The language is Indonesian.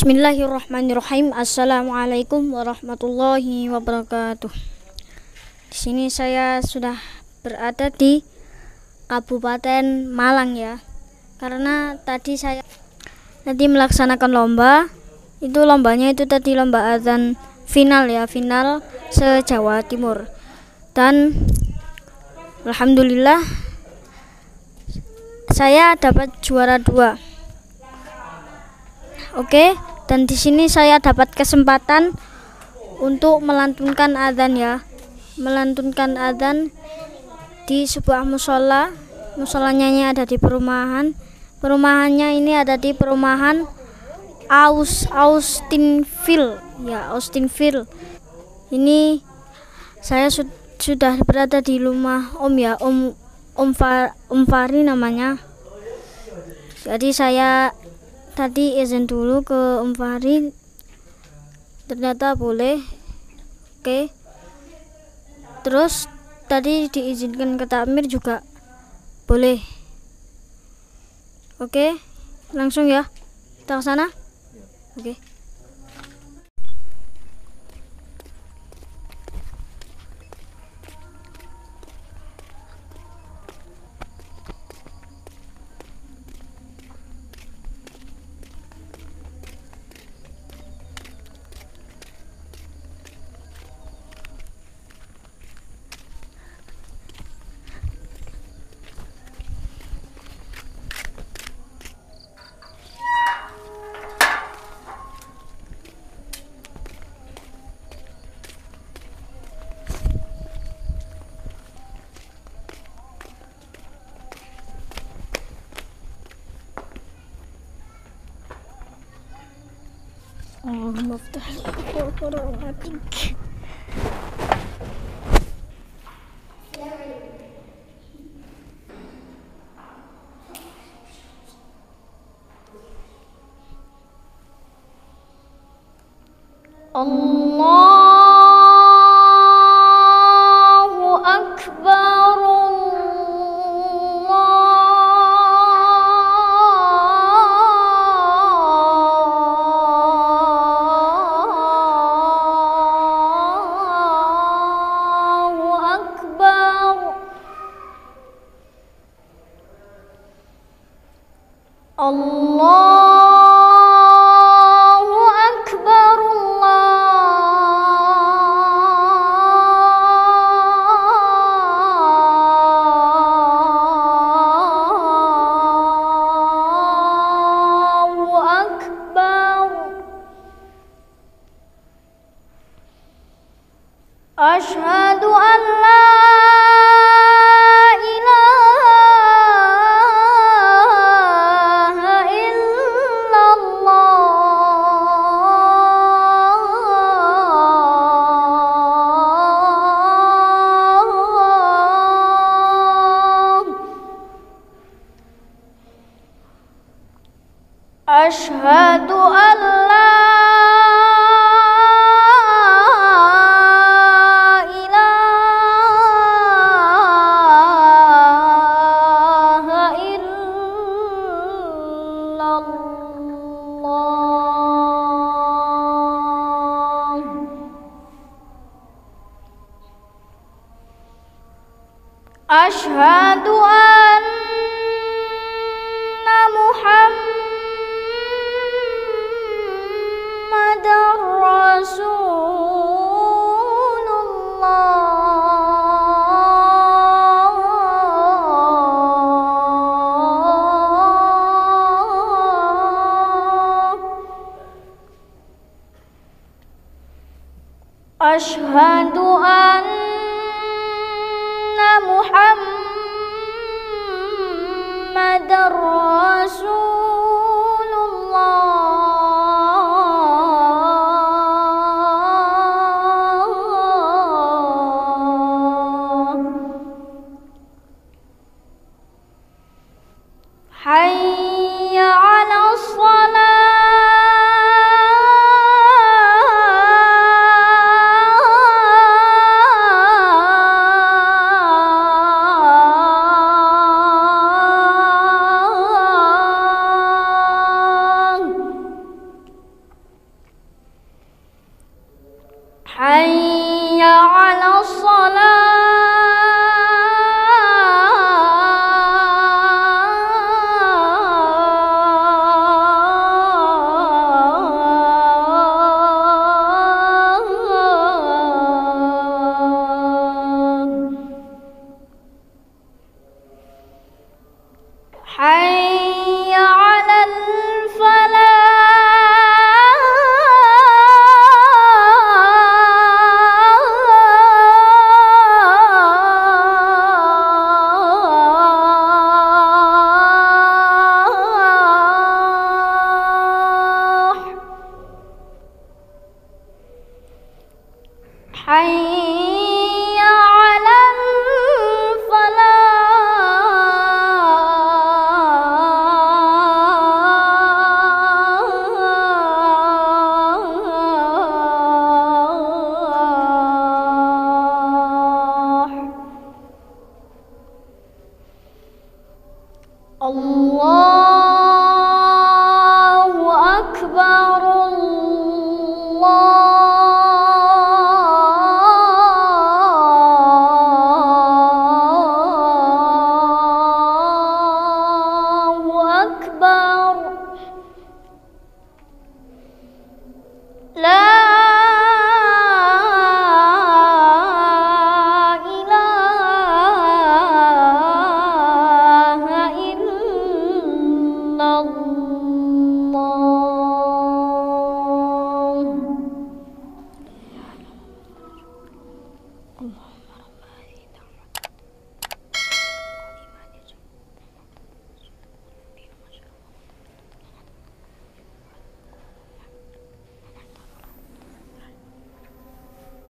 Bismillahirrahmanirrahim. Assalamualaikum warahmatullahi wabarakatuh. Di sini saya sudah berada di Kabupaten Malang ya. Karena tadi saya melaksanakan lomba. Lombanya itu tadi lomba adzan final ya, final se-Jawa Timur. Dan alhamdulillah saya dapat juara 2. Oke, dan di sini saya dapat kesempatan untuk melantunkan adzan ya. Melantunkan adzan di sebuah musola. Musolanya ini ada di perumahan. Perumahannya ini ada di perumahan Austinville ya, Austinville. Ini saya sudah berada di rumah Om ya, Om Fari namanya. Jadi saya tadi izin dulu ke Om Fahri, ternyata boleh. Oke. Terus tadi diizinkan ke takmir juga boleh. Oke, langsung ya kita ke sana. Oke. مفتاح القرآن. Allahu Akbar. Allahu Akbar. Allahu Akbar. Asyhadu an la Asyhadu an la ilaha illallah. Asyhadu anna Muhammadar Rasulullah. Asyhadu anna Muhammadar Allah